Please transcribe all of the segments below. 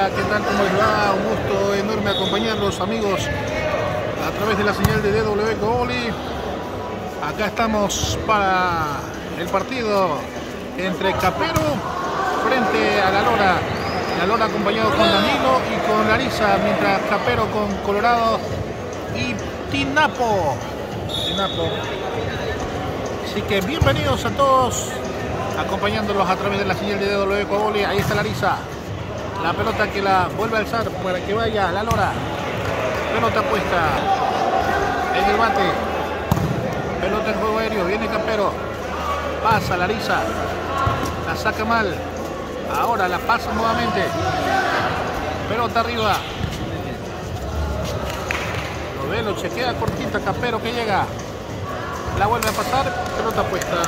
Hola, ¿qué tal? ¿Cómo les va? Un gusto enorme acompañarlos, amigos, a través de la señal de DW Coboli. Acá estamos para el partido entre Capero frente a La Lora. La Lora acompañado con Danilo y con Larissa, mientras Capero con Colorado y Tinapo. Así que bienvenidos a todos, acompañándolos a través de la señal de DW Coboli. Ahí está Larissa. La pelota que la vuelve a alzar para que vaya La Lora. Pelota puesta en el bate. Pelota en juego aéreo. Viene Capero. Pasa Larissa. La saca mal. Ahora la pasa nuevamente. Pelota arriba. Lo ve, lo chequea cortita. Capero que llega. La vuelve a pasar. Pelota puesta.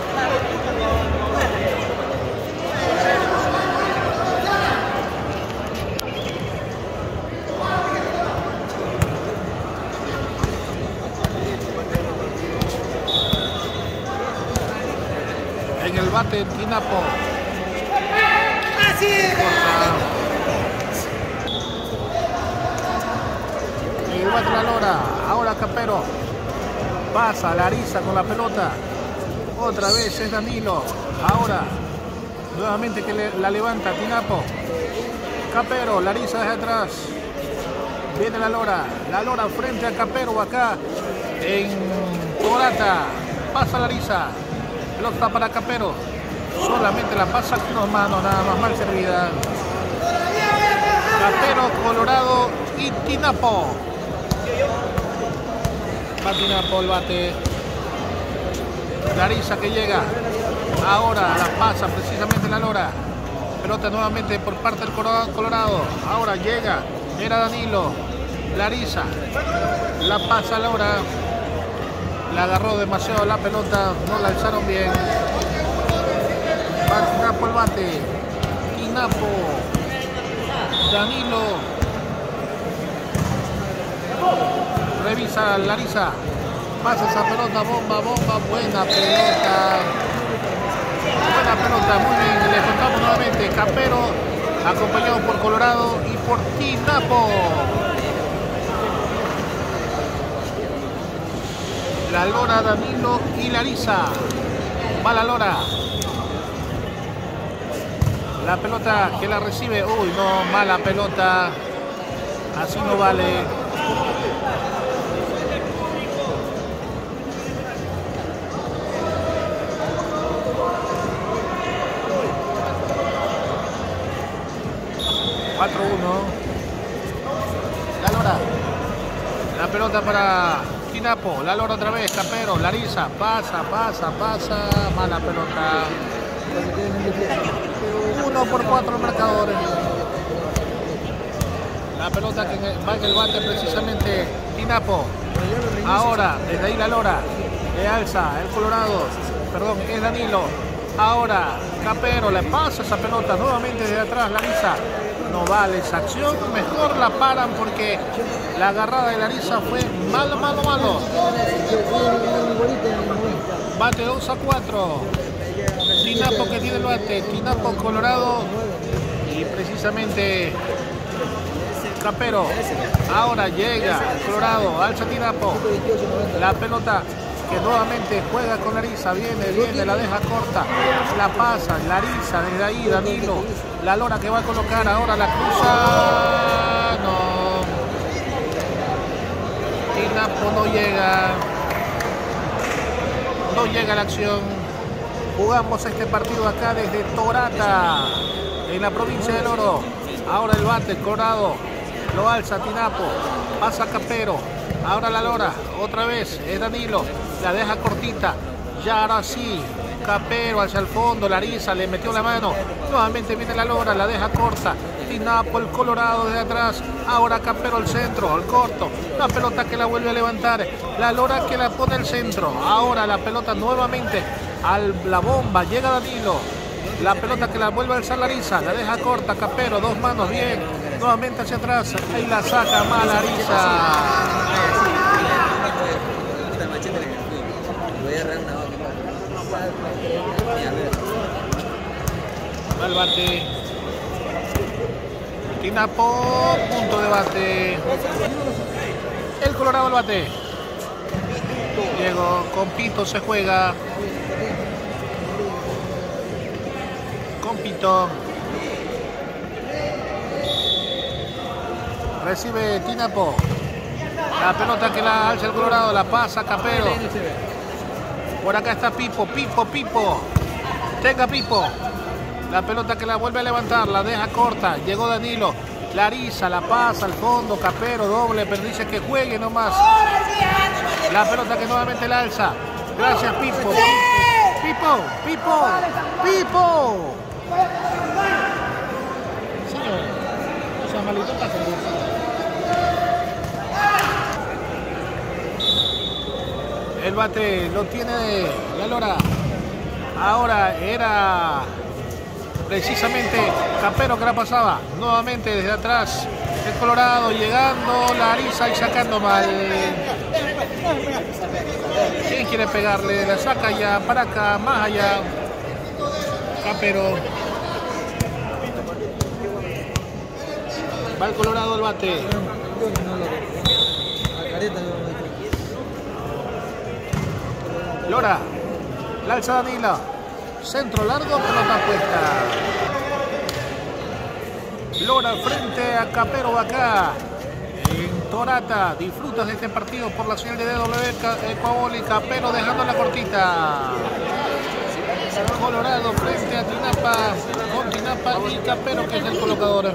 En el bate Tinapo. En el bate La Lora. Ahora Capero. Pasa Larissa con la pelota. Otra vez es Danilo. Ahora nuevamente que la levanta Tinapo. Capero. Larissa desde atrás. Viene La Lora. La Lora frente a Capero acá en Torata. Pasa Larissa. Pelota para Capero. Solamente la pasa con unas manos, nada más mal servida. Capero, Colorado y Tinapo. Va Tinapo el bate. Larissa que llega. Ahora la pasa precisamente La Lora. Pelota nuevamente por parte del Colorado. Ahora llega. Era Danilo. Larissa. La pasa Lora. La agarró demasiado la pelota, no la alzaron bien. Va Tinapo el bate. Tinapo. Danilo. Revisa Larissa. Pasa esa pelota, bomba. Buena pelota. Buena pelota, muy bien. Le contamos nuevamente. Capero, acompañado por Colorado y por Tinapo. La Lora, Danilo y Larissa. Va La Lora. La pelota que la recibe. Uy, no, mala pelota. Así no vale. La Lora. La pelota para Tinapo, La Lora otra vez, Capero, Larissa, pasa, mala pelota. 1-4 el marcador. La pelota que va en el bate precisamente Tinapo. Ahora, desde ahí La Lora, le alza el Colorado, perdón, es Danilo. Ahora, Capero, le pasa esa pelota nuevamente desde atrás, Larissa. No vale esa acción, mejor la paran porque la agarrada de Larissa fue malo. Bate 2-4. Tinapo que tiene el bate, Tinapo, Colorado y precisamente Capero. Ahora llega Colorado, alza Tinapo. La pelota que nuevamente juega con Larissa, viene, la deja corta, la pasa, Larissa, desde ahí Danilo, La Lora que va a colocar, ahora la cruza, no, Tinapo no llega a la acción. Jugamos este partido acá desde Torata, en la provincia del Oro. Ahora el bate, Colorado, lo alza Tinapo, pasa Capero. Ahora La Lora, otra vez, es Danilo, la deja cortita, ya ahora sí, Capero hacia el fondo, Larissa le metió la mano, nuevamente viene La Lora, la deja corta, Tinapo, el Colorado desde atrás, ahora Capero al centro, al corto, la pelota que la vuelve a levantar, La Lora que la pone al centro, ahora la pelota nuevamente a la bomba, llega Danilo, la pelota que la vuelve a alzar Larissa, la deja corta, Capero, dos manos, bien, nuevamente hacia atrás, ahí la saca mal Larissa. Al bate Tinapo, punto de bate. El Colorado al bate. Diego, con Pito se juega. Con Pito. Recibe Tinapo. La pelota que la alza el Colorado, la pasa Capero. Por acá está Pipo. Tenga Pipo. La pelota que la vuelve a levantar, la deja corta. Llegó Danilo. Larisa la pasa al fondo. Capero doble, pero dice que juegue nomás. La pelota que nuevamente la alza. Gracias Pipo. Pipo. Señor, o sea, malito pasa. El bate lo tiene la Lora. Ahora era precisamente Capero que la pasaba. Nuevamente desde atrás el Colorado llegando, Larisa y sacando mal. ¿Quién quiere pegarle? La saca allá, para acá, más allá. Capero. Va el Colorado al bate. Lora, la alza Danilo, centro largo, pelota puesta. Lora frente a Capero acá en Torata. Disfrutas de este partido por la señal de DW Ecuabólica, pero dejando la cortita. Colorado frente a Tinapa, con Tinapa y Capero que es el colocador.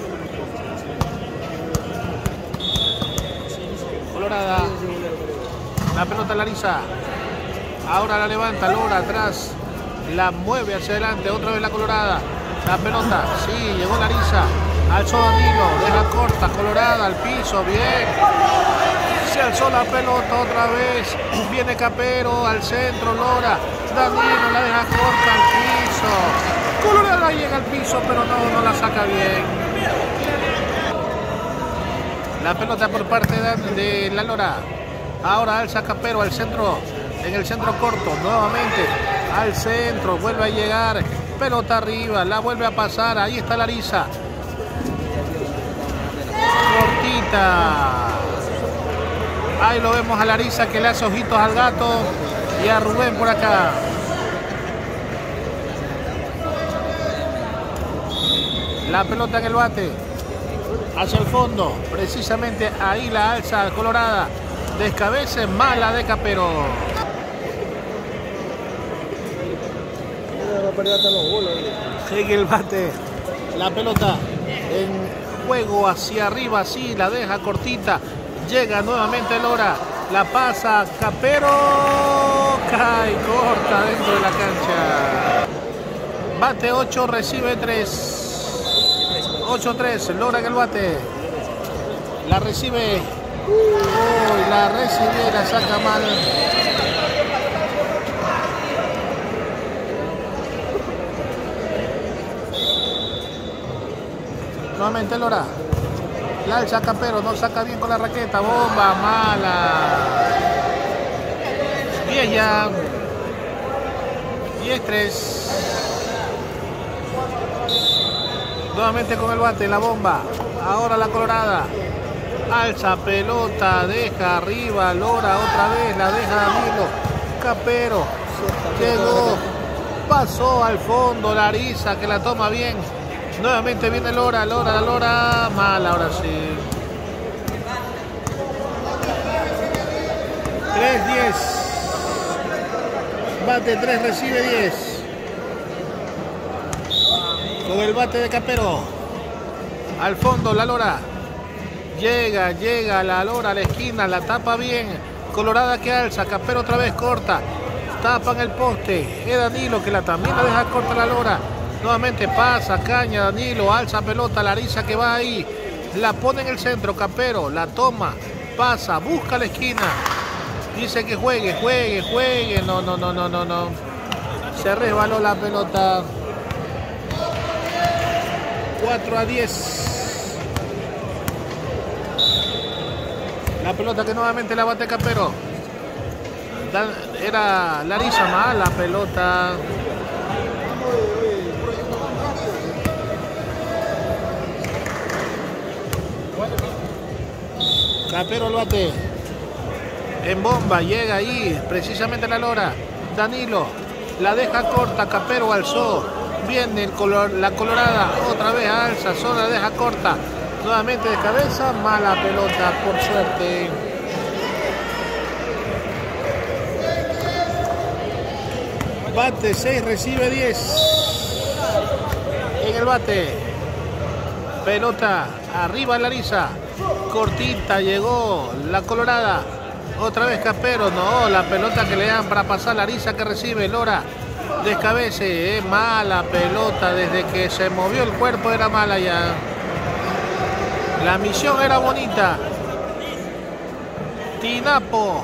Colorada, la pelota Larisa. Ahora la levanta, Lora atrás, la mueve hacia adelante, otra vez la Colorada. La pelota, sí, llegó Larisa, alzó Danilo, deja corta, Colorada al piso, bien. Se alzó la pelota otra vez, viene Capero al centro, Lora, Danilo la deja corta al piso. Colorada llega al piso, pero no la saca bien. La pelota por parte de la Lora. Ahora alza Capero al centro. En el centro corto, nuevamente al centro, vuelve a llegar, pelota arriba, la vuelve a pasar, ahí está Larisa. Cortita. Ahí lo vemos a Larisa que le hace ojitos al gato y a Rubén por acá. La pelota en el bate, hacia el fondo, precisamente ahí la alza Colorada. Descabece mala de Capero. Sigue el bate, la pelota en juego hacia arriba, sí, la deja cortita, llega nuevamente Lora, la pasa Capero, cae corta dentro de la cancha. Bate 8, recibe 3, 8-3, Lora en el bate, la recibe, la recibe, la saca mal. Nuevamente Lora, la alza Capero, no saca bien con la raqueta, bomba mala. 10 ya, 10-3. Nuevamente con el bate, la bomba. Ahora la Colorada, alza pelota, deja arriba, Lora otra vez, la deja Danilo. Capero, llegó, pasó al fondo, Larisa que la toma bien. Nuevamente viene Lora, mal ahora sí. 3-10. Bate 3, recibe 10. Con el bate de Capero. Al fondo la Lora. Llega la Lora a la esquina, la tapa bien. Colorada que alza, Capero otra vez corta. Tapa en el poste. Es Danilo que también la deja corta la Lora. Nuevamente pasa, caña, Danilo, alza pelota, Larisa que va ahí, la pone en el centro, Capero, la toma, pasa, busca la esquina, dice que juegue, no, se resbaló la pelota. 4-10. La pelota que nuevamente la bate Capero, era Larisa mal, la pelota. Capero al bate. En bomba, llega ahí, precisamente la lora. Danilo, la deja corta, Capero alzó. Viene la colorada, otra vez alza, solo la deja corta. Nuevamente de cabeza, mala pelota, por suerte. Bate 6, recibe 10. En el bate. Pelota arriba Larisa. Cortita, llegó la colorada. Otra vez Capero, no, la pelota que le dan para pasar Larisa que recibe. Lora, descabece, mala pelota. Desde que se movió el cuerpo era mala ya. La misión era bonita. Tinapo,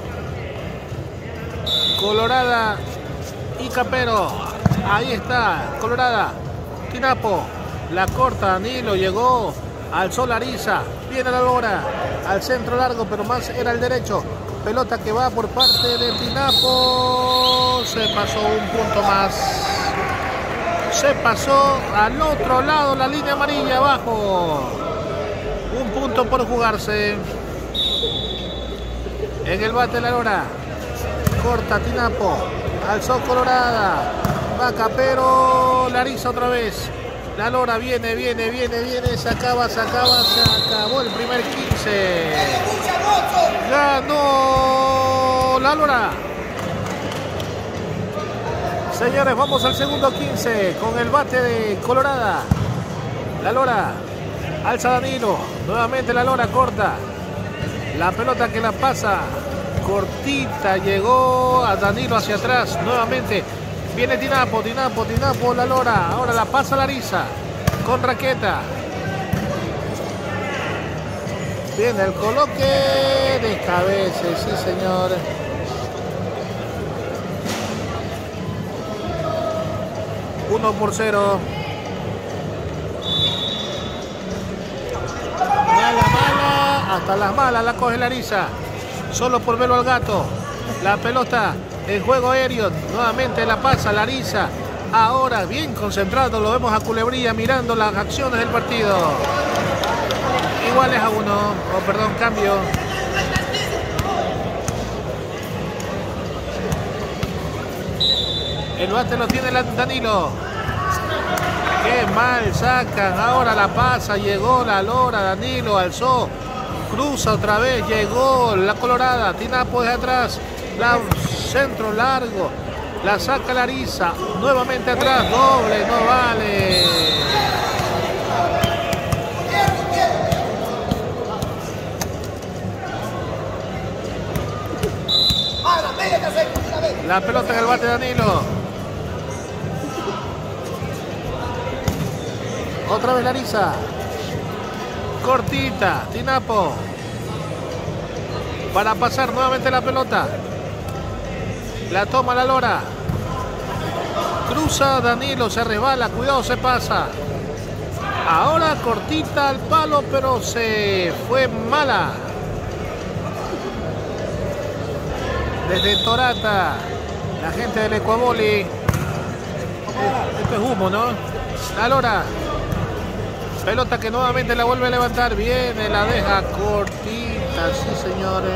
colorada y Capero. Ahí está, colorada. Tinapo, la corta, Danilo, llegó. Alzó Larisa, viene la lora, al centro largo, pero más era el derecho. Pelota que va por parte de Tinapo. Se pasó un punto más. Se pasó al otro lado, la línea amarilla abajo. Un punto por jugarse. En el bate la lora. Corta Tinapo. Alzó colorada. Va Capero. Larisa otra vez. La lora viene, se acabó el primer 15. Ganó la lora. Señores, vamos al segundo 15 con el bate de colorada. La lora, alza Danilo, nuevamente la lora corta. La pelota que la pasa, cortita, llegó a Danilo hacia atrás, nuevamente. Viene Tinapo, la lora. Ahora la pasa Larisa con raqueta. Viene el coloque, descabece, sí señor. Uno por 0. Mala, hasta las malas la coge Larisa. Solo por verlo al gato. La pelota. El juego aéreo, nuevamente la pasa Larisa. Ahora bien concentrado, lo vemos a Culebrilla mirando las acciones del partido. Iguales a 1, cambio. El bate lo tiene Danilo. Qué mal sacan, ahora la pasa, llegó la lora, Danilo alzó, cruza otra vez, llegó la colorada, Tinapo desde atrás, la centro largo, la saca Larisa, nuevamente atrás, doble, no vale. La pelota en el bate de Danilo. Otra vez Larisa. Cortita, Tinapo. Para pasar nuevamente la pelota. La toma la lora. Cruza Danilo, se resbala, cuidado, se pasa. Ahora cortita al palo, pero se fue mala. Desde Torata, la gente del Ecuaboli. Esto es humo, ¿no? La lora. Pelota que nuevamente la vuelve a levantar. Viene, la deja cortita, sí señores.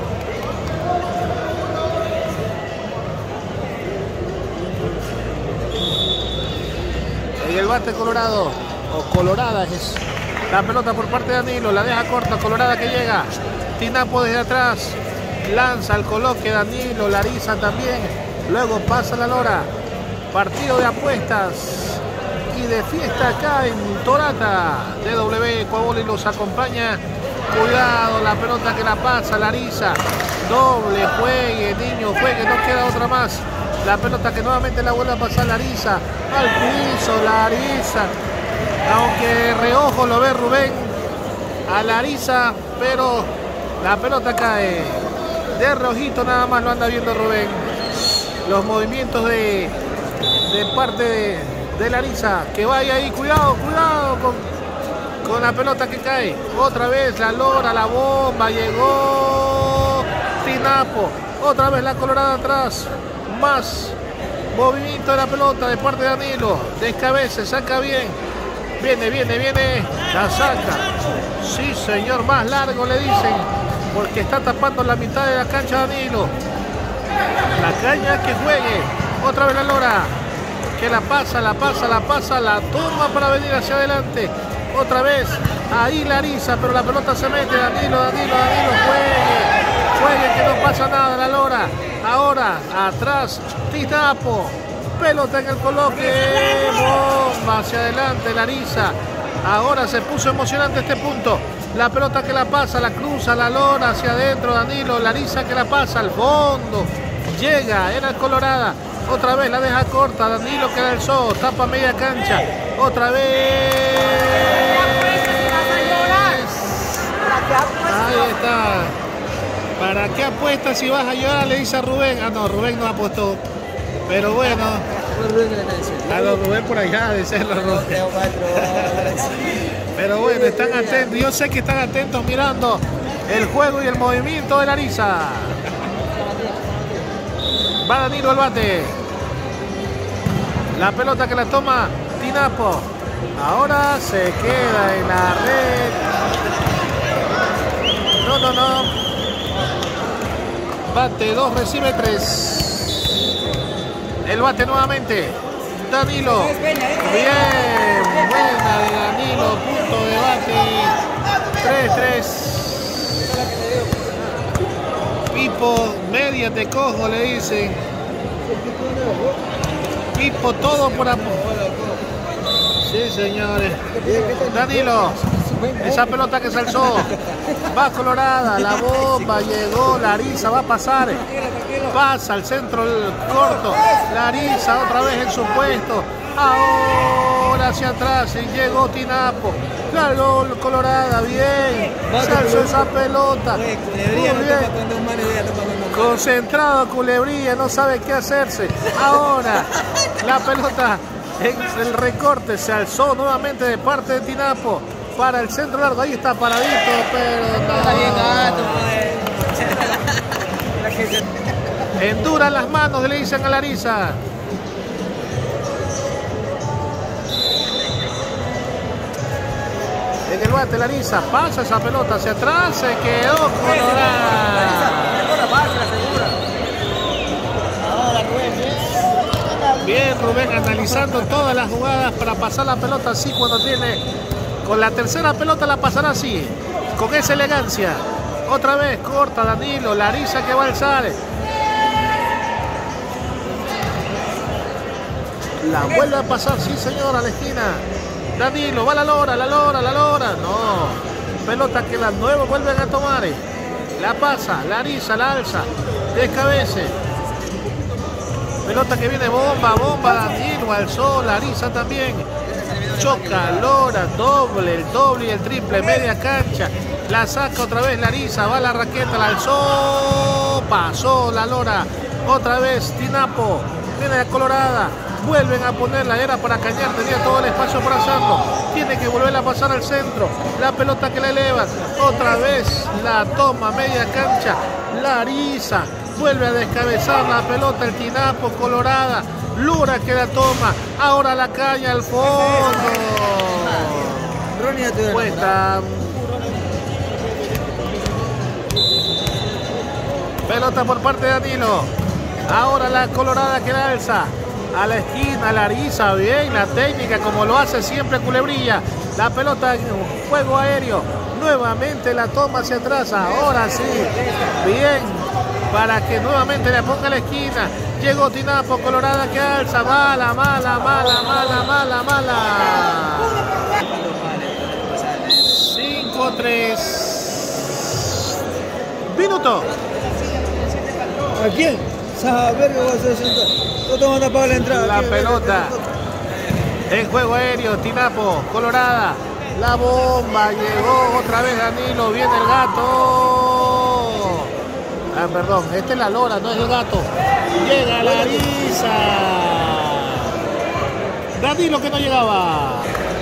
Y el bate Colorado, o Colorada es la pelota por parte de Danilo, la deja corta, Colorada que llega. Tinapo desde atrás, lanza el coloque Danilo, Larisa también. Luego pasa la lora. Partido de apuestas y de fiesta acá en Torata. DW Ecuaboli los acompaña. Cuidado, la pelota que la pasa Larisa. Doble, juegue, niño, juegue, no queda otra más. La pelota que nuevamente la vuelve a pasar Larisa. Al piso, Larisa. Aunque reojo lo ve Rubén a Larisa, pero la pelota cae. De rojito nada más lo anda viendo Rubén. Los movimientos de parte de Larisa. Que vaya ahí, cuidado con la pelota que cae. Otra vez la lora, la bomba, llegó Tinapo. Otra vez la colorada atrás. Más movimiento de la pelota de parte de Danilo. Descabece, saca bien. Viene. La saca. Sí, señor, más largo le dicen. Porque está tapando la mitad de la cancha Danilo. La caña que juegue. Otra vez la Lora. Que la pasa, la toma para venir hacia adelante. Otra vez. Ahí Larisa, pero la pelota se mete. Danilo, juegue, que no pasa nada, la Lora. Ahora, atrás, Tinapo. Pelota en el coloque. Bomba hacia adelante, Larisa. Ahora se puso emocionante este punto. La pelota que la pasa, la cruza, la Lora hacia adentro, Danilo. Larisa que la pasa al fondo. Llega, era Colorada. Otra vez la deja corta, Danilo que la alzó. Tapa media cancha. Otra vez. Ahí está. ¿Para qué apuestas si vas a llorar? Le dice a Rubén. Ah, no, Rubén no apostó. Pero bueno. A los Rubén por allá, de serlo Rubén. Pero bueno, están atentos. Yo sé que están atentos mirando el juego y el movimiento de Larisa. Va Danilo al bate. La pelota que la toma Tinapo. Ahora se queda en la red. No. Bate 2, recibe 3. El bate nuevamente. Danilo. Bien. Buena de Danilo. Punto de bate. 3-3. Pipo, media te cojo, le dicen. Pipo, todo por amor. Sí, señores. Danilo. Esa pelota que se alzó. Va Colorada. La bomba llegó. Larisa va a pasar. Pasa al centro corto. Larisa otra vez en su puesto. Ahora hacia atrás. Y llegó Tinapo. Claro, Colorada. Bien. Se alzó esa pelota. Muy bien. Concentrado Culebrilla. No sabe qué hacerse. Ahora la pelota en el recorte. Se alzó nuevamente de parte de Tinapo. Para el centro largo, ahí está paradito, pero no. Enduran las manos, le dicen a Larisa. En el bate Larisa, pasa esa pelota hacia atrás, se quedó Colorada. Bien Rubén analizando todas las jugadas para pasar la pelota así cuando tiene. Con la tercera pelota la pasará así, con esa elegancia. Otra vez corta Danilo, Larisa que va a alzar. La vuelve a pasar, sí señor, a la esquina. Danilo, va la Lora. No, pelota que las nuevas vuelven a tomar. La pasa, Larisa, la alza, descabece. Pelota que viene bomba, Danilo alzó, Larisa también. Choca, Lora, el doble y el triple, media cancha. La saca otra vez Larisa, va la raqueta, la alzó. Pasó la Lora. Otra vez Tinapo. Viene la Colorada. Vuelven a ponerla, era para Cañar, tenía todo el espacio para hacerlo. Tiene que volver a pasar al centro. La pelota que la elevan. Otra vez la toma, media cancha. Larisa. Vuelve a descabezar la pelota, el Tinapo, Colorada. Lura que la toma. Ahora la caña al fondo. Cuesta. Pelota por parte de Danilo. Ahora la Colorada que la alza. A la esquina, Larisa, bien, la técnica como lo hace siempre Culebrilla. La pelota en juego aéreo. Nuevamente la toma hacia atrás. Ahora sí. Bien. Para que nuevamente le ponga a la esquina. Llegó Tinapo, Colorada que alza. Mala. 5-3. Minuto. ¿A quién? Saber que va a ser sentar. No te van a pagar la entrada. La pelota en juego aéreo, Tinapo, Colorada. La bomba, llegó otra vez Danilo, viene el gato. Ah, perdón, esta es la Lora, no es el gato. Llega Larisa. Danilo que no llegaba.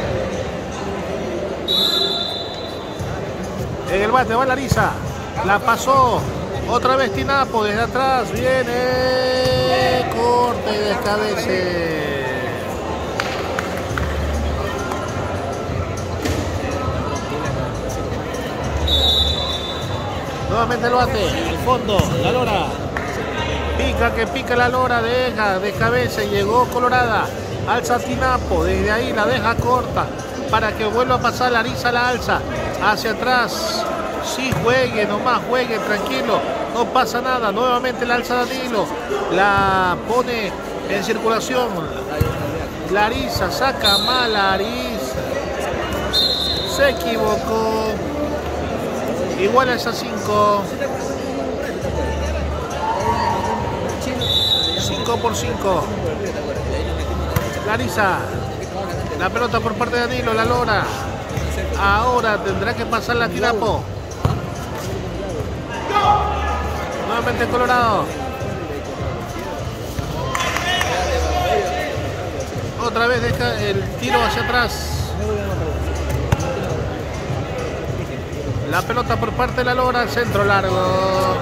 En el bate va Larisa. La pasó. Otra vez Tinapo desde atrás. Viene. Corte y descabece. Nuevamente el bate, al fondo, la lora. Pica que pica la lora, deja de cabeza y llegó Colorada. Alza Tinapo, desde ahí la deja corta para que vuelva a pasar Larisa, la alza hacia atrás. Sí, juegue, nomás juegue, tranquilo, no pasa nada. Nuevamente la alza Danilo, la pone en circulación. Larisa saca mal, Larisa se equivocó. Igual es a 5. 5 por 5. Larisa, la pelota por parte de Danilo, la lora. Ahora tendrá que pasar la Tinapo. Nuevamente Colorado. Otra vez deja el tiro hacia atrás. La pelota por parte de la lora, al centro largo.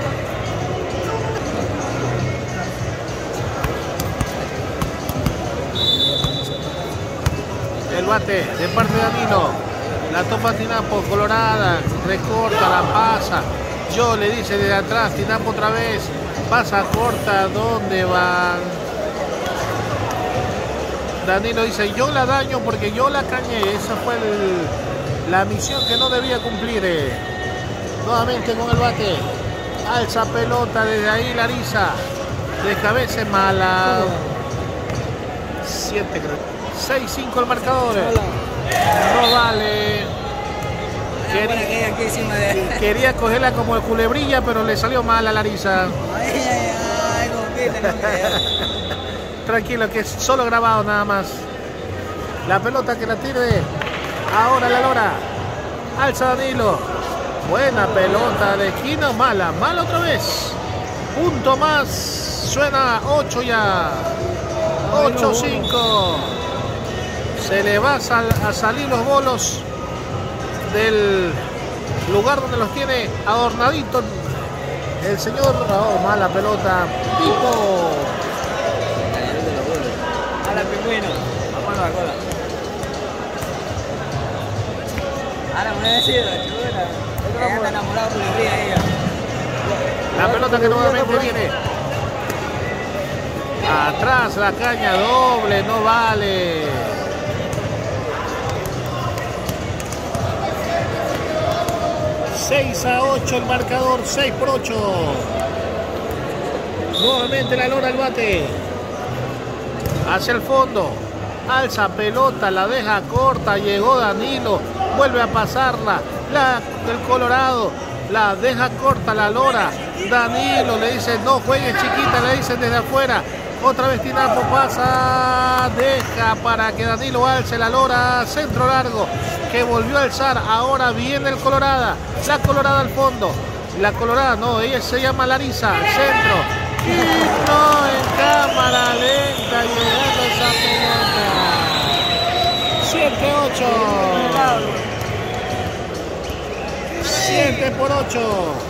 El bate de parte de Danilo. La topa Tinapo, Colorada, recorta, la pasa. Yo le dice desde atrás, Tinapo otra vez. Pasa corta, ¿dónde van? Danilo dice, yo la daño porque yo la cañé. Esa fue la misión que no debía cumplir. Nuevamente con el bate. Alza pelota desde ahí Larisa. De cabeza mala. 7, 6-5 el marcador. No vale. Quería cogerla como de culebrilla, pero le salió mal a Larisa. Tranquilo, que es solo grabado nada más. La pelota que la tire. Ahora la lora. Alza Danilo. Buena pelota de esquina. Mala otra vez. Punto más. Suena 8 ya. 8-5. Se le va a salir los bolos del lugar donde los tiene adornaditos el señor. Oh, mala pelota. Pipo. A la pingüino. Vamos a la cola. Ahora me decido, chula. Ella está enamorada por el río ella. La pelota que nuevamente viene. Atrás la caña doble, no vale. (6-8) el marcador, 6-8. Nuevamente la lora al bate. Hacia el fondo. Alza pelota, la deja corta. Llegó Danilo. Vuelve a pasarla. El Colorado. La deja corta la lora. Danilo le dice, no juegue chiquita. Le dicen desde afuera. Otra vez Tinapo pasa. Deja para que Danilo alce la lora. Centro largo. Que volvió a alzar. Ahora viene el Colorado. La Colorada al fondo. La Colorada, no, ella se llama Larisa. Al centro. Y no, en cámara lenta. Llegando esa pelota. 7-8. 7 por 8.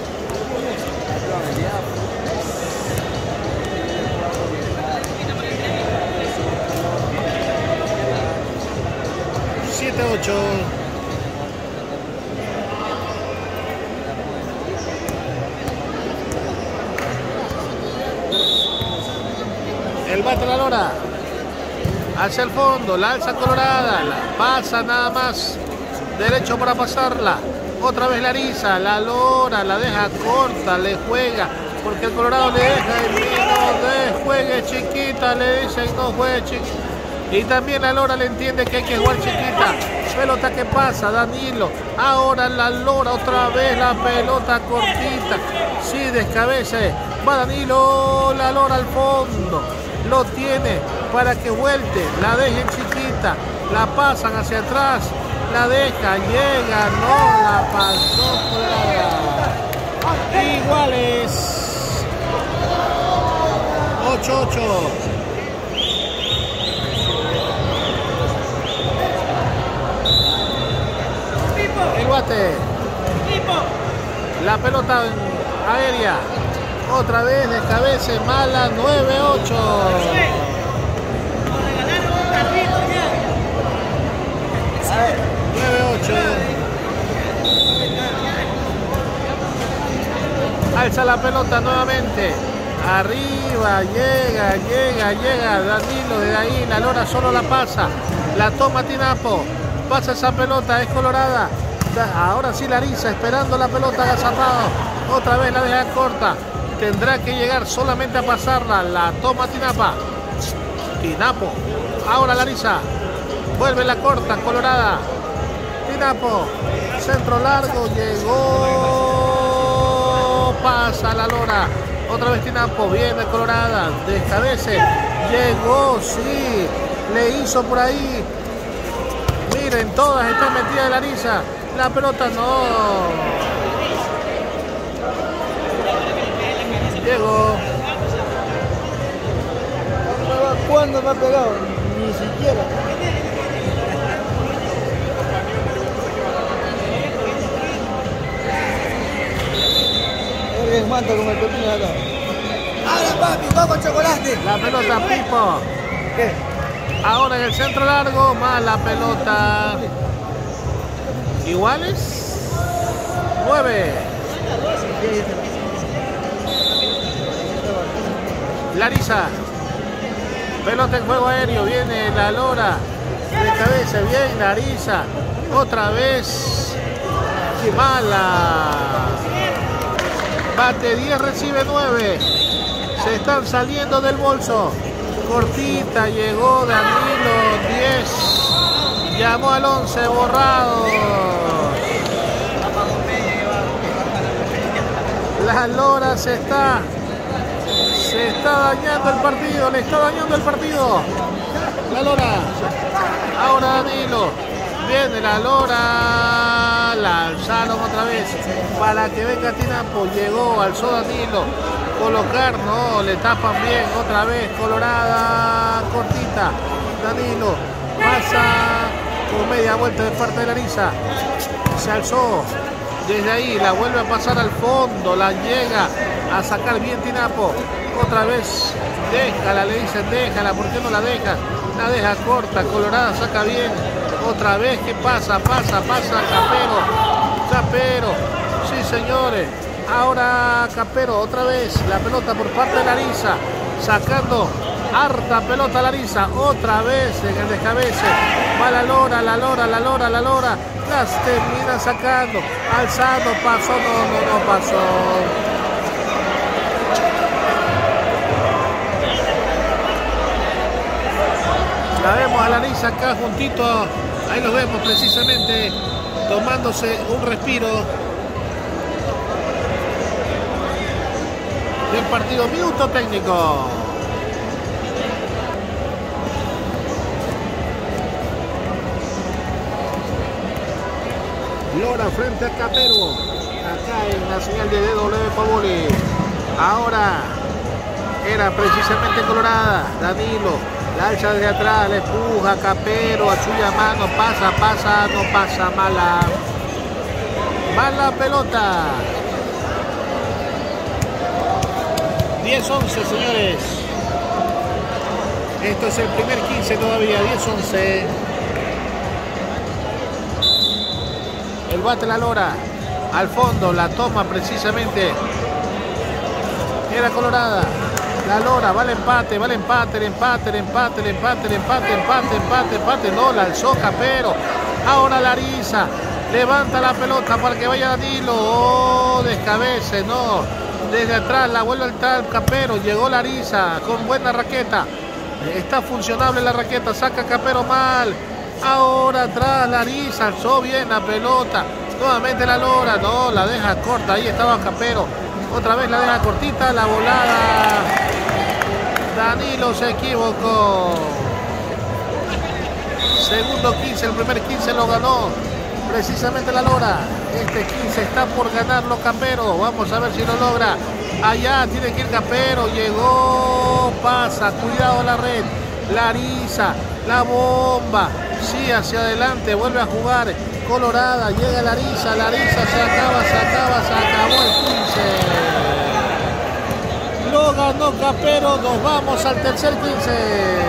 El bate la lora. Hacia el fondo, la alza Colorada, la pasa nada más. Derecho para pasarla. Otra vez Larisa, la lora, la deja corta, le juega. Porque el Colorado le deja el no juegue chiquita, le dicen no juegue chiquita. Y también la lora le entiende que hay que jugar chiquita. Pelota que pasa, Danilo. Ahora la lora, otra vez la pelota cortita. Sí, descabece. Va Danilo, la lora al fondo. Lo tiene para que vuelte. La dejen chiquita. La pasan hacia atrás. La deja, llega, no la pasó fuera. Iguales. 8-8. El bate. La pelota aérea. Otra vez de cabeza mala. 9-8. 9-8. Alza la pelota nuevamente. Arriba, llega Danilo, de ahí la lora solo la pasa, la toma Tinapo, pasa esa pelota, es colorada, ahora sí Larisa esperando la pelota agazapado, otra vez la deja corta, tendrá que llegar solamente a pasarla, la toma Tinapo, ahora Larisa, vuelve la corta, colorada, Tinapo, centro largo, llegó, pasa la lora. Otra vez Tinapo, viene colorada, descabece, llegó, sí, le hizo por ahí. Miren, todas están metidas de Larisa. La pelota no. Llegó. ¿Cuándo me ha pegado? Ni siquiera. El manto como el pepino de acá. ¡Ahora papi, vamos chocolate! La pelota Pipo. ¿Qué? Ahora en el centro largo, más la pelota. ¿Iguales? 9. Larisa. Pelota en juego aéreo, viene la lora. De cabeza, bien Larisa. Otra vez. Mala. Bate 10, recibe 9. Se están saliendo del bolso. Cortita, llegó Danilo, 10. Llamó al 11, borrado. La lora se está dañando el partido, le está dañando el partido. La lora. Ahora Danilo. Viene la lora, la alzaron otra vez para que venga Tinapo, llegó, alzó Danilo, colocar, no, le tapan bien, otra vez, colorada, cortita, Danilo, pasa con media vuelta de parte de Larisa, se alzó, desde ahí la vuelve a pasar al fondo, la llega a sacar bien Tinapo, otra vez, déjala, le dicen déjala, ¿por qué no la deja? La deja corta, colorada, saca bien. Otra vez que pasa, Capero, sí señores, ahora Capero, otra vez, la pelota por parte de Larisa, sacando harta pelota Larisa, otra vez en el descabece, va la lora, las termina sacando, alzando, pasó, no pasó. La vemos a Larisa acá juntito, ahí lo vemos precisamente tomándose un respiro del partido. Minuto técnico. Lora frente a Capero, acá en la señal de DW Pavoli. Ahora era precisamente colorada, Danilo. La alza desde atrás, le empuja Capero a suya mano, pasa, no pasa, mala pelota. 10-11 señores. Esto es el primer 15 todavía, 10-11. El bate la lora, al fondo, la toma precisamente. Era colorada. La lora, va el empate, no, la alzó Capero, ahora Larisa, levanta la pelota para que vaya Danilo, descabece, no, desde atrás la vuelve al tal Capero, llegó Larisa con buena raqueta, está funcionable la raqueta, saca Capero mal, ahora atrás Larisa, alzó bien la pelota, nuevamente la lora, no, la deja corta, ahí estaba Capero, otra vez la deja cortita, la volada. Danilo se equivocó. Segundo 15, el primer 15 lo ganó precisamente la lora. Este 15 está por ganarlo Capero. Vamos a ver si lo logra. Allá tiene que ir Capero. Llegó, pasa, cuidado la red. Larisa, la bomba. Sí, hacia adelante, vuelve a jugar. Colorada, llega Larisa, se acabó el 15. Lo ganó Capero, nos vamos al tercer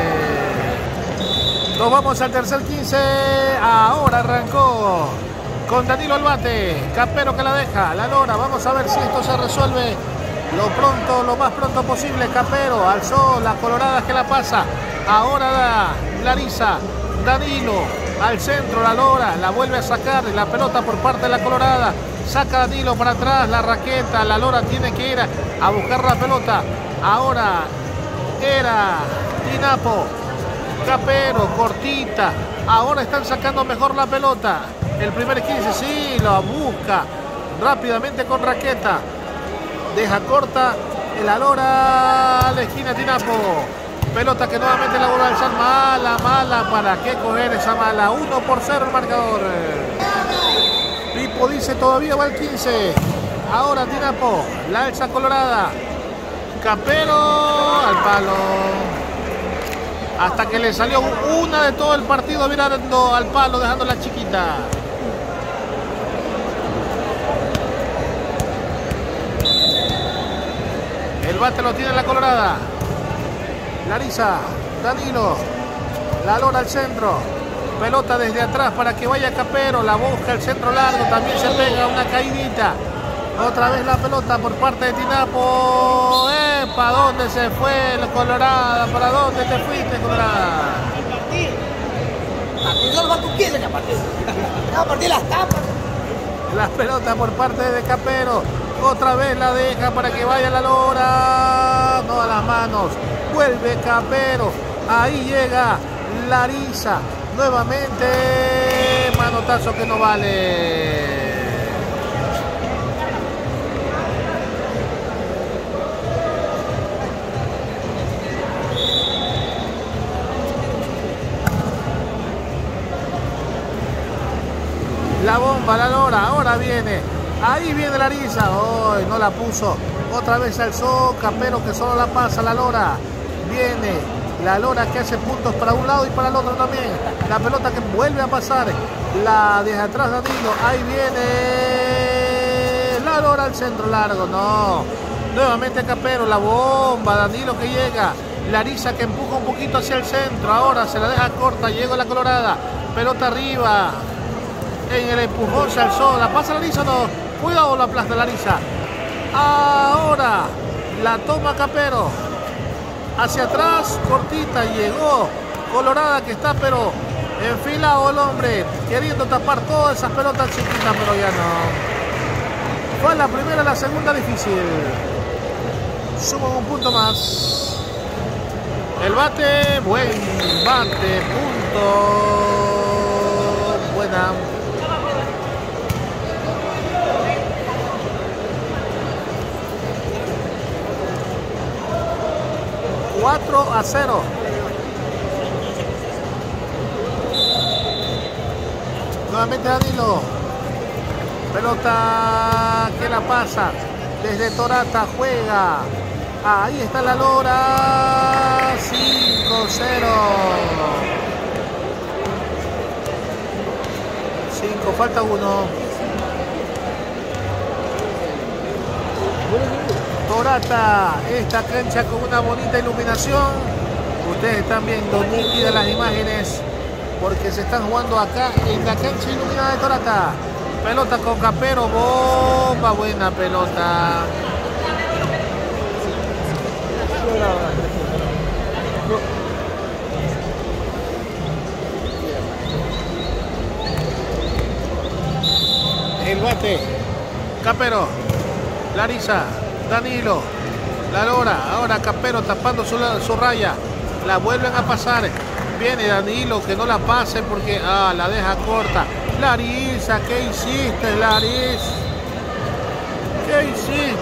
15. Ahora arrancó con Danilo al bate. Capero que la deja, la logra. Vamos a ver si esto se resuelve lo más pronto posible. Capero alzó la colorada que la pasa. Ahora da Larisa. Danilo al centro, la logra, la vuelve a sacar. La pelota por parte de la colorada. Saca Danilo para atrás, la raqueta. La lora tiene que ir a buscar la pelota. Ahora era Tinapo. Capero, cortita. Ahora están sacando mejor la pelota. El primer 15, sí, lo busca rápidamente con raqueta. Deja corta la lora a la esquina Tinapo. Pelota que nuevamente la vuelve a alzar. Mala. ¿Para qué coger esa mala? 1-0 el marcador. Pipo dice todavía va el 15. Ahora Tinapo. La alza colorada. Capero al palo. Hasta que le salió una de todo el partido mirando al palo, dejando la chiquita. El bate lo tiene la colorada. Larisa, Danilo, la lora al centro. Pelota desde atrás para que vaya Capero. La busca el centro largo, también se pega una caidita. Otra vez la pelota por parte de Tinapo. ¿Para dónde se fue la colorada? ¿Para dónde te fuiste, colorada? Aquí solo va tu pie de partir. No, partir las tapas. La pelota por parte de Capero. Otra vez la deja para que vaya la lora. No a las manos. Vuelve Capero. Ahí llega Larisa. Nuevamente. Manotazo que no vale. La bomba, la lora, ahora viene. Ahí viene Larisa. Hoy no la puso. Otra vez alzó Capero que solo la pasa la lora. Viene la lora que hace puntos para un lado y para el otro también. La pelota que vuelve a pasar. La deja atrás Danilo. Ahí viene la lora al centro largo. No. Nuevamente Capero. La bomba. Danilo que llega. Larisa que empuja un poquito hacia el centro. Ahora se la deja corta. Llega la colorada. Pelota arriba. En el empujón se alzó. ¿La pasa Larisa o no? Cuidado, la aplasta Larisa. Ahora la toma Capero. Hacia atrás, cortita. Llegó colorada que está pero enfilado el hombre. Queriendo tapar todas esas pelotas chiquitas, pero ya no. Fue la primera, la segunda difícil. Suman un punto más. El bate, buen bate, punto. Buena. 4-0. Nuevamente Danilo. Pelota que la pasa. Desde Torata juega. Ahí está la lora. 5-0. 5, falta 1. Torata, esta cancha con una bonita iluminación. Ustedes están viendo nítidas las imágenes porque se están jugando acá en la cancha iluminada de Torata. Pelota con Capero, bomba, buena pelota. El bate, Capero, Larisa, Danilo, la lora, ahora Capero tapando su raya, la vuelven a pasar, viene Danilo que no la pase porque la deja corta. Larisa, ¿qué hiciste, Laris? ¿Qué hiciste?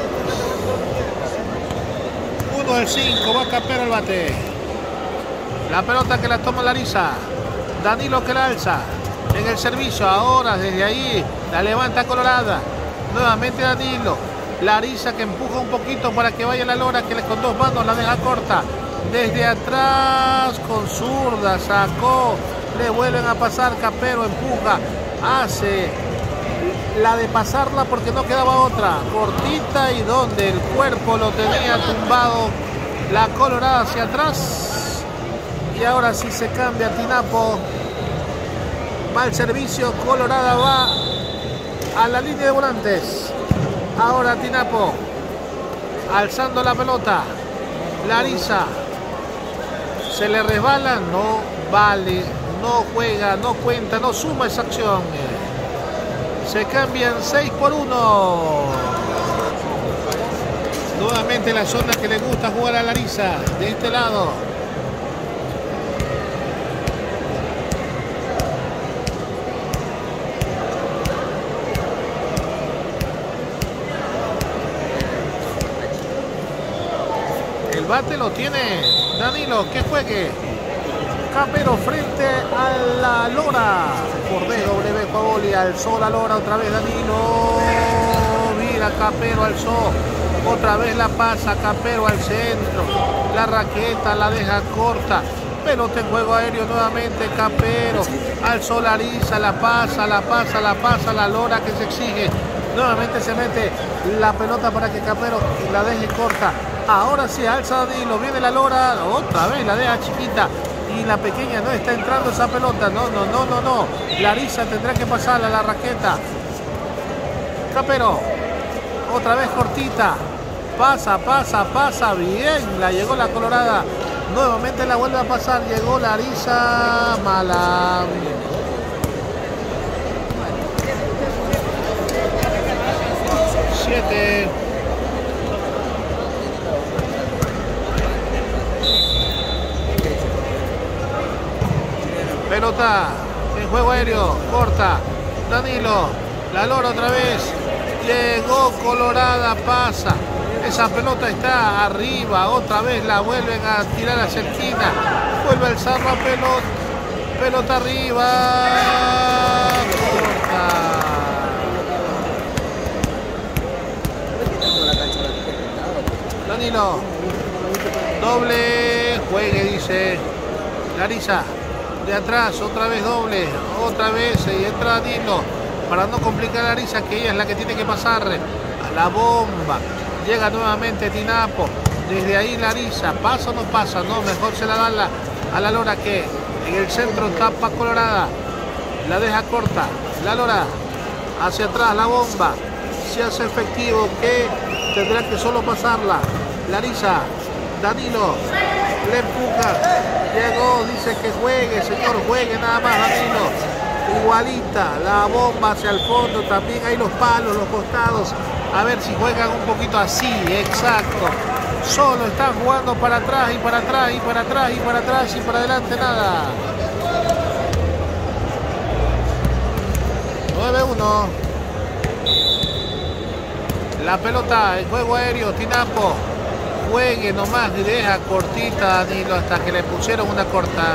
1-5, va Capero al bate. La pelota que la toma Larisa, Danilo que la alza en el servicio, ahora desde ahí la levanta colorada, nuevamente Danilo. Larisa que empuja un poquito para que vaya la lora, que con dos manos la deja corta. Desde atrás con zurda sacó, le vuelven a pasar, Capero empuja, hace la de pasarla porque no quedaba otra. Cortita y donde el cuerpo lo tenía tumbado la colorada hacia atrás. Y ahora sí se cambia Tinapo. Mal servicio, colorada va a la línea de volantes. Ahora Tinapo alzando la pelota. Larissa se le resbala, no vale, no juega, no cuenta, no suma esa acción. Se cambian 6-1. Nuevamente la zona que le gusta jugar a Larissa de este lado. El bate lo tiene Danilo, que juegue. Capero frente a la Lora. Por DW Pavoli, alzó la Lora otra vez Danilo. Mira, Capero alzó. Otra vez la pasa Capero al centro. La raqueta la deja corta. Pelota en juego aéreo nuevamente. Capero alzó Larissa, la pasa, la Lora que se exige. Nuevamente se mete la pelota para que Capero la deje corta. Ahora sí alza Danilo. Viene la Lora. Otra vez la deja chiquita. Y la pequeña no está entrando esa pelota. No. Larissa tendrá que pasarla a la raqueta. Capero. Otra vez cortita. Pasa. Bien. La llegó la Colorada. Nuevamente la vuelve a pasar. Llegó Larissa. Mala. Siete. Pelota en juego aéreo, corta, Danilo, la Lora otra vez, llegó Colorada, pasa, esa pelota está arriba, otra vez la vuelven a tirar hacia la esquina, vuelve a alzar la pelota arriba, corta. Danilo, doble, juegue, dice Larissa. De atrás, otra vez doble, otra vez y entra Danilo para no complicar a Larissa, que ella es la que tiene que pasar a la bomba. Llega nuevamente Tinapo, desde ahí Larissa, pasa o no pasa, no, mejor se la da a la Lora, que en el centro tapa Colorada, la deja corta, la Lora hacia atrás, la bomba, se hace efectivo, que tendrá que solo pasarla, Larissa, Danilo, le empuja, llegó, dice que juegue, señor, juegue nada más Danilo, igualita, la bomba hacia el fondo, también hay los palos, los costados, a ver si juegan un poquito así, exacto, solo están jugando para atrás y para atrás y para atrás y para atrás y para adelante nada. 9-1. La pelota en juego aéreo, Tinapo. Juegue nomás y deja cortita Danilo hasta que le pusieron una corta.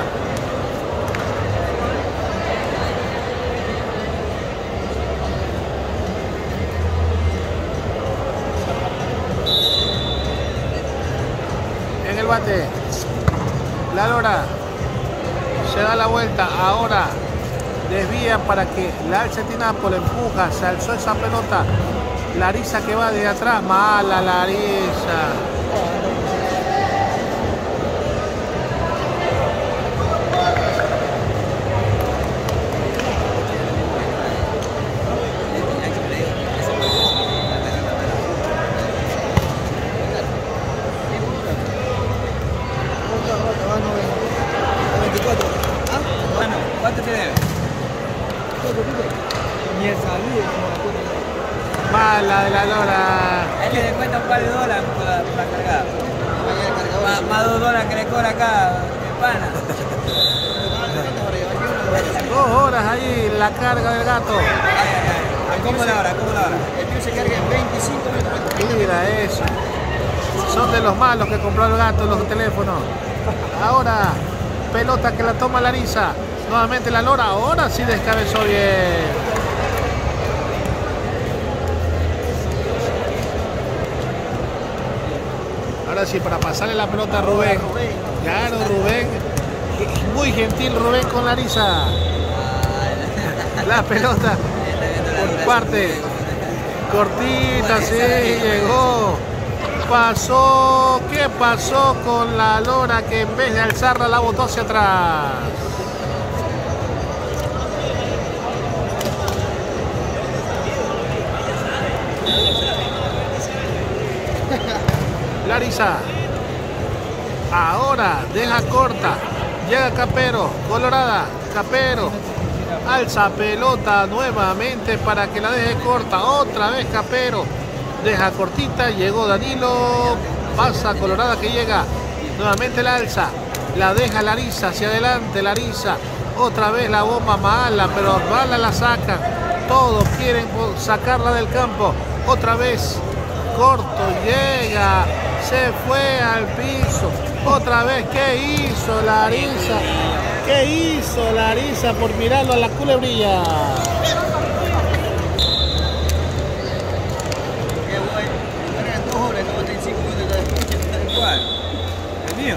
En el bate, la Lora se da la vuelta, ahora desvía para que la alce Tinapo, le empuja, se alzó esa pelota. Larissa que va de atrás, mala Larissa. ¿Cuánto te debe? Ni el saludo. Mala de la Lora. A él le descuenta un par de dólares por la cargada. Más $2 que le cobra acá, de pana. 2 horas ahí la carga del gato. ¿Cómo la hora? El tío se carga en 25 minutos. Mira eso. Son de los malos que compró el gato en los teléfonos. Ahora, pelota que la toma Larissa. Nuevamente la Lora. Ahora sí descabezó bien. Ahora sí, para pasarle la pelota a Rubén. Claro, Rubén. Muy gentil Rubén con Larissa. La pelota por parte. Cortita, sí, llegó. Pasó. ¿Qué pasó con la Lora, que en vez de alzarla la botó hacia atrás? Larisa. Ahora deja corta. Llega Capero. Colorada. Capero. Alza pelota nuevamente para que la deje corta. Otra vez Capero. Deja cortita. Llegó Danilo. Pasa Colorada que llega. Nuevamente la alza. La deja Larisa hacia adelante. Larisa. Otra vez la bomba mala. Pero mala la saca. Todos quieren sacarla del campo. Otra vez. Corto. Llega. Se fue al piso. Otra vez. ¿Qué hizo Larisa? ¿Qué hizo Larisa por mirarlo a la culebrilla? Qué bueno. Eran 2 horas, no 35 minutos de igual. ¿El mío?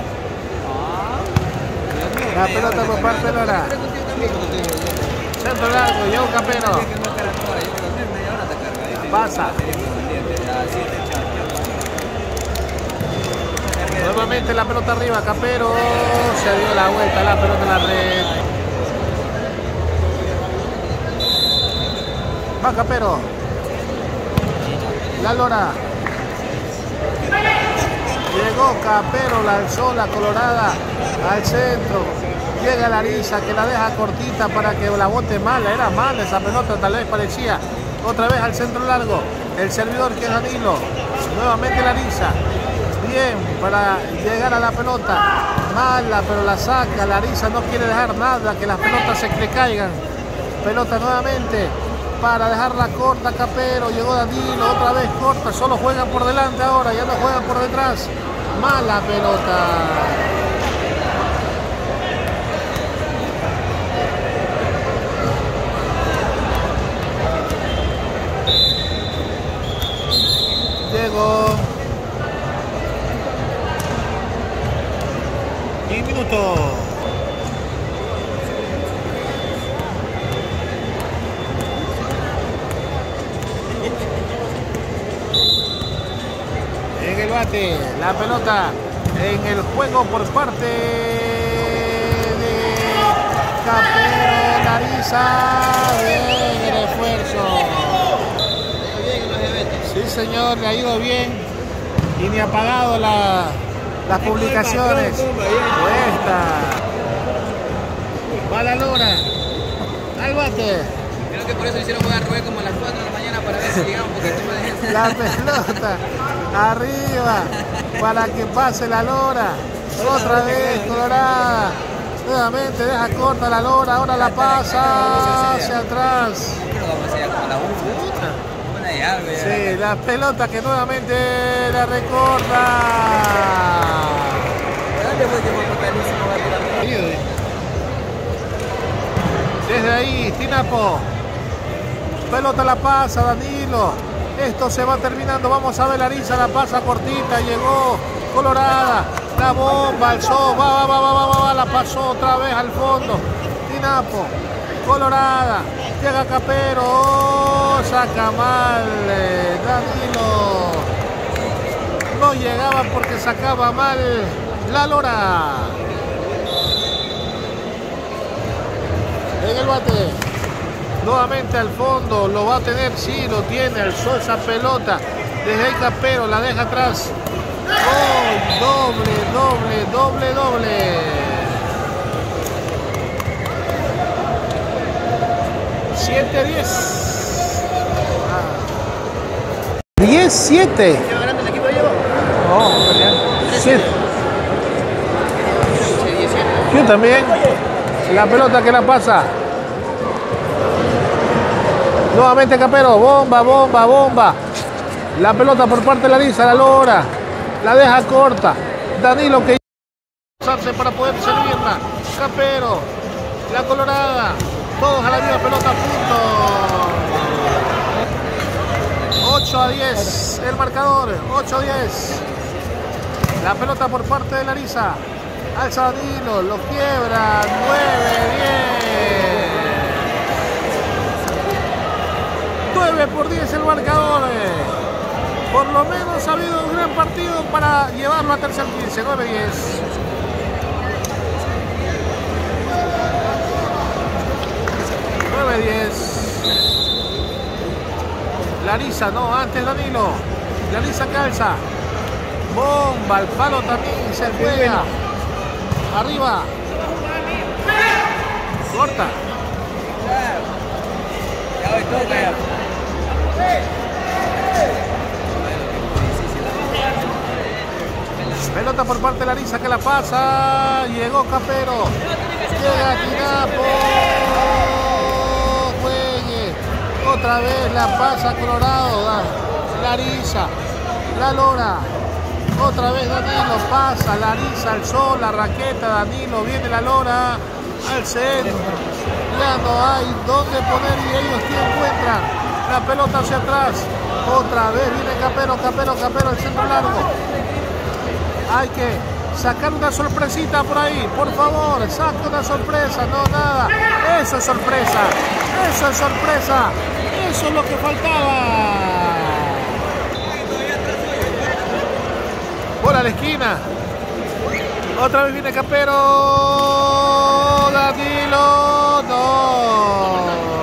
La pelota por parte de Lora. Centro largo, llegó Capero. Pasa. Nuevamente la pelota arriba, Capero. Se dio la vuelta, la pelota en la red. Va Capero. La Lora. Llegó Capero, la alzó la Colorada al centro. Llega Larisa que la deja cortita para que la bote mala. Era mala esa pelota, tal vez parecía. Otra vez al centro largo. El servidor que es Danilo. Nuevamente Larisa. Bien para llegar a la pelota. Mala, pero la saca. Larisa no quiere dejar nada, que las pelotas se le caigan. Pelota nuevamente para dejarla corta. Capero. Llegó Danilo. Otra vez corta. Solo juegan por delante ahora. Ya no juegan por detrás. Mala pelota. Llegó. Y minuto. En el bate, la pelota en el juego por parte de Capero. Larisa. Bien el esfuerzo. Sí, señor, le ha ido bien y ni ha pagado las publicaciones. Cuesta. Va la Lora. Al bate. Creo que por eso hicieron jugar Rubén como a las 4 de la mañana para ver si llegaba un poquito más de... La pelota arriba para que pase la Lora. Otra vez Colorada. Nuevamente deja corta la Lora. Ahora la pasa hacia atrás. Creo que vamos a ir como a la 1. Sí, la pelota que nuevamente la recorta. Desde ahí, Tinapo. Pelota la pasa, Danilo. Esto se va terminando. Vamos a ver Larisa, la pasa cortita. Llegó Colorada. La bomba, alzó. Va. La pasó otra vez al fondo. Tinapo. Colorada. Llega Capero. Saca mal. Danilo. No llegaba porque sacaba mal la Lora. En el bate. Nuevamente al fondo. Lo va a tener. Sí, lo tiene. Alzó esa pelota. Desde ahí Capero la deja atrás. Gol. Doble. 7-10. 10-7. ¿Lleva ganando el equipo? No, 7. Yo también. La pelota que la pasa. Nuevamente Capero. Bomba. La pelota por parte de Larisa. La Lora. La deja corta. Danilo que para poder servirla. Capero. La Colorada. Todos a la misma pelota, punto. 8-10 el marcador, 8-10. La pelota por parte de Larisa. Alza Danilo, lo quiebra, 9-10. 9-10 el marcador. Por lo menos ha habido un gran partido para llevarlo a tercer 15, 9-10. Larisa, no, antes Danilo. Larisa calza. Bomba, el palo también se juega. Arriba. Corta. Ya hoy toca ya. Pelota por parte de Larisa que la pasa. Llegó Capero. Llega Tinapo. Juegue. Otra vez la pasa Colorado. Larisa. La Lora. Otra vez Danilo. Pasa Larisa al sol. La raqueta. Danilo. Viene la Lora al centro. Ya no hay dónde poner y ellos que encuentran. La pelota hacia atrás. Otra vez viene Capero. El centro largo. Hay que sacar una sorpresita por ahí, por favor, saca una sorpresa, no nada. Eso es sorpresa, eso es sorpresa, eso es lo que faltaba. Bola a la esquina. Otra vez viene Capero. Danilo, no.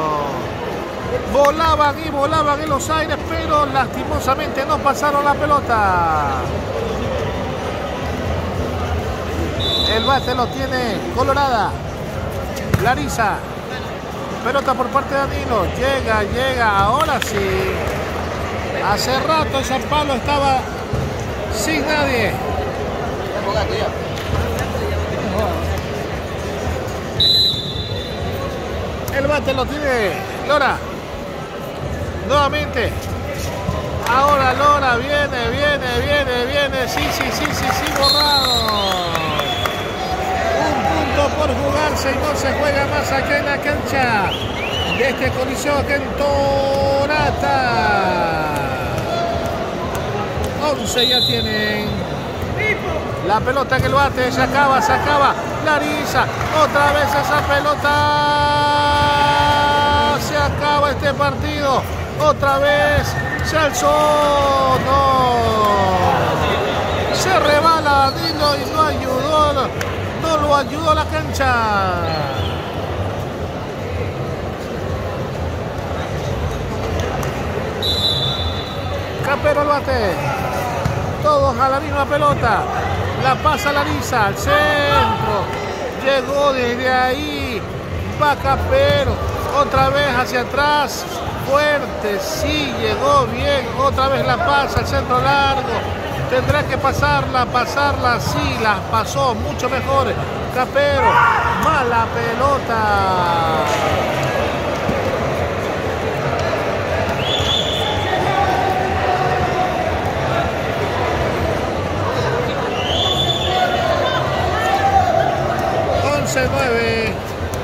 Volaban en los aires, pero lastimosamente no pasaron la pelota. El bate lo tiene Colorada. Larisa. Pelota por parte de Danilo. Llega. Ahora sí. Hace rato ese palo estaba sin nadie. El bate lo tiene Lora. Nuevamente. Ahora Lora viene. Sí, borrado. Por jugarse y no se juega más acá en la cancha de este Coliseo acá en Torata. 11 ya tienen. La pelota que el bate se acaba. Larisa, otra vez esa pelota. Se acaba este partido. Otra vez se alzó. No. Se rebala Danilo y no ayudó. No lo ayudó a la cancha. Capero el bate. Todos a la misma pelota. La pasa Larisa al centro. Llegó desde ahí. Va Capero. Otra vez hacia atrás. Fuerte. Sí, llegó bien. Otra vez la pasa al centro largo. Tendrá que pasarla, sí, la pasó mucho mejor. Capero, mala pelota. ...11-9...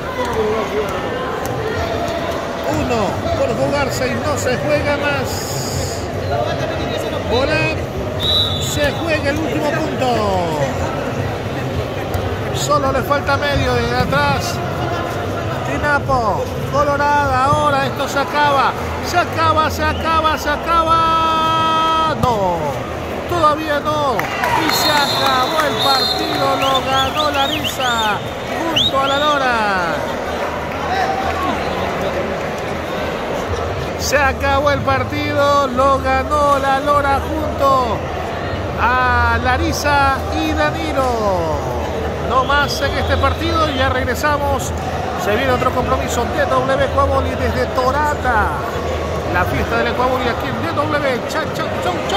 1 por jugarse y no se juega más. Bola. Se juega el último punto. Solo le falta medio de atrás. Tinapo, Colorada. Ahora esto se acaba. Se acaba. No, todavía no. Y se acabó el partido. Lo ganó Larisa junto a la Lora. Se acabó el partido. Lo ganó la Lora junto a Larisa y Danilo. No más en este partido. Ya regresamos. Se viene otro compromiso de DW Ecuavoli desde Torata. La fiesta del Ecuavoli aquí en DW. Chau.